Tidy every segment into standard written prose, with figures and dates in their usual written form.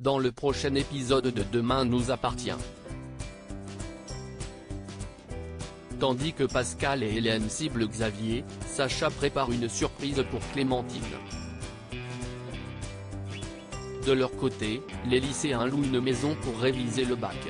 dans le prochain épisode de Demain nous appartient. Tandis que Pascal et Hélène ciblent Xavier, Sacha prépare une surprise pour Clémentine. De leur côté, les lycéens louent une maison pour réviser le bac.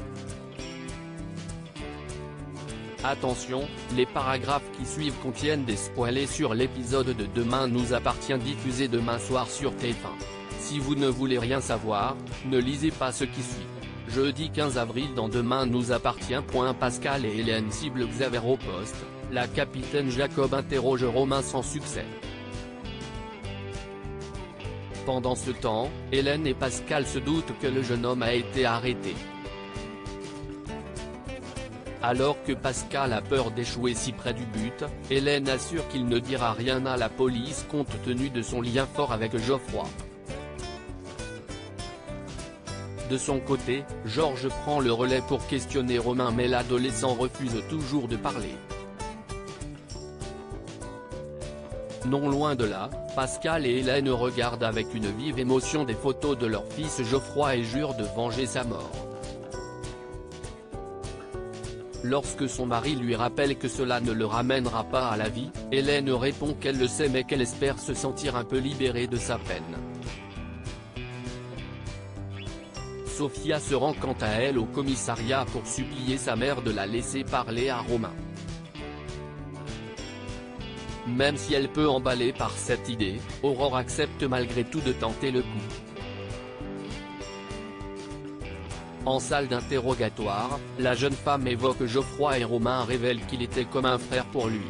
Attention, les paragraphes qui suivent contiennent des spoilers sur l'épisode de Demain nous appartient diffusé demain soir sur TF1. Si vous ne voulez rien savoir, ne lisez pas ce qui suit. Jeudi 15 avril dans Demain nous appartient. Pascal et Hélène ciblent Xavier au poste, la capitaine Jacob interroge Romain sans succès. Pendant ce temps, Hélène et Pascal se doutent que le jeune homme a été arrêté. Alors que Pascal a peur d'échouer si près du but, Hélène assure qu'il ne dira rien à la police compte tenu de son lien fort avec Geoffroy. De son côté, Georges prend le relais pour questionner Romain mais l'adolescent refuse toujours de parler. Non loin de là, Pascal et Hélène regardent avec une vive émotion des photos de leur fils Geoffroy et jurent de venger sa mort. Lorsque son mari lui rappelle que cela ne le ramènera pas à la vie, Hélène répond qu'elle le sait mais qu'elle espère se sentir un peu libérée de sa peine. Sophia se rend quant à elle au commissariat pour supplier sa mère de la laisser parler à Romain. Même si elle peut emballer par cette idée, Aurore accepte malgré tout de tenter le coup. En salle d'interrogatoire, la jeune femme évoque Geoffroy et Romain révèle qu'il était comme un frère pour lui.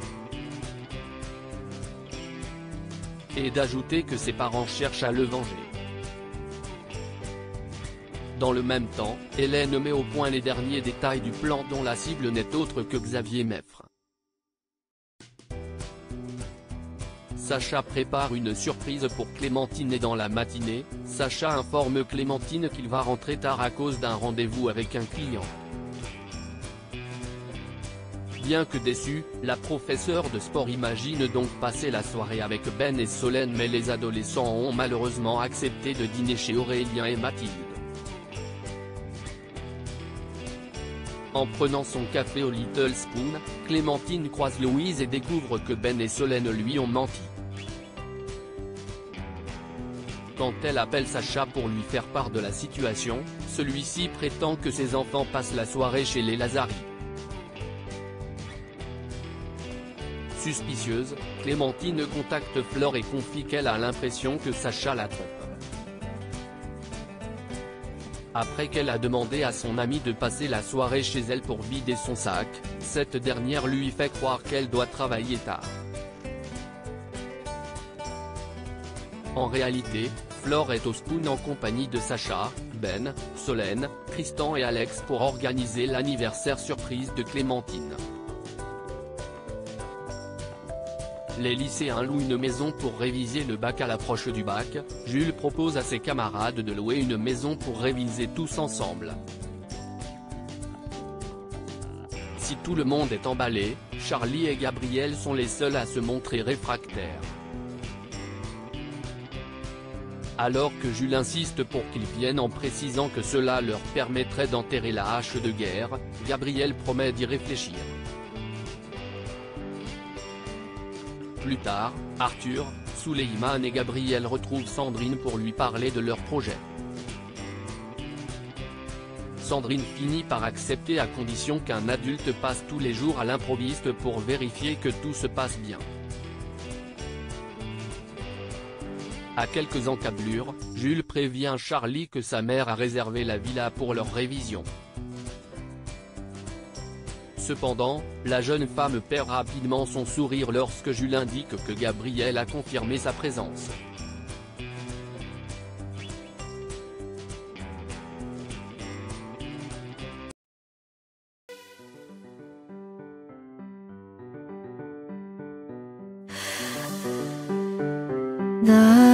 Et d'ajouter que ses parents cherchent à le venger. Dans le même temps, Hélène met au point les derniers détails du plan dont la cible n'est autre que Xavier Meffre. Sacha prépare une surprise pour Clémentine et dans la matinée, Sacha informe Clémentine qu'il va rentrer tard à cause d'un rendez-vous avec un client. Bien que déçue, la professeure de sport imagine donc passer la soirée avec Ben et Solène mais les adolescents ont malheureusement accepté de dîner chez Aurélien et Mathilde. En prenant son café au Little Spoon, Clémentine croise Louise et découvre que Ben et Solène lui ont menti. Quand elle appelle Sacha pour lui faire part de la situation, celui-ci prétend que ses enfants passent la soirée chez les Lazari. Suspicieuse, Clémentine contacte Flore et confie qu'elle a l'impression que Sacha la trompe. Après qu'elle a demandé à son amie de passer la soirée chez elle pour vider son sac, cette dernière lui fait croire qu'elle doit travailler tard. En réalité, Flore est au Spoon en compagnie de Sacha, Ben, Solène, Tristan et Alex pour organiser l'anniversaire surprise de Clémentine. Les lycéens louent une maison pour réviser le bac. À l'approche du bac, Jules propose à ses camarades de louer une maison pour réviser tous ensemble. Si tout le monde est emballé, Charlie et Gabriel sont les seuls à se montrer réfractaires. Alors que Jules insiste pour qu'ils viennent en précisant que cela leur permettrait d'enterrer la hache de guerre, Gabriel promet d'y réfléchir. Plus tard, Arthur, Souleymane et Gabriel retrouvent Sandrine pour lui parler de leur projet. Sandrine finit par accepter à condition qu'un adulte passe tous les jours à l'improviste pour vérifier que tout se passe bien. À quelques encablures, Jules prévient Charlie que sa mère a réservé la villa pour leur révision. Cependant, la jeune femme perd rapidement son sourire lorsque Jules indique que Gabriel a confirmé sa présence. 나